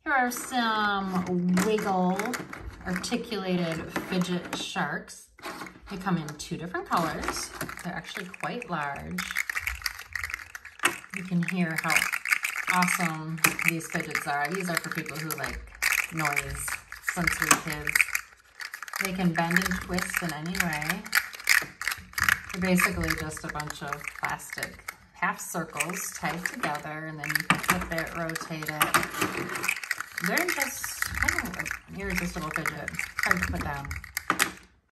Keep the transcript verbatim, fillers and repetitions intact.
Here are some wiggle articulated fidget sharks. They come in two different colors. They're actually quite large. You can hear how awesome these fidgets are. These are for people who like noise, sensory kids. They can bend and twist in any way. They're basically just a bunch of plastic half circles tied together, and then you can flip it, rotate it. They're just kind of an irresistible fidget. Hard to put down.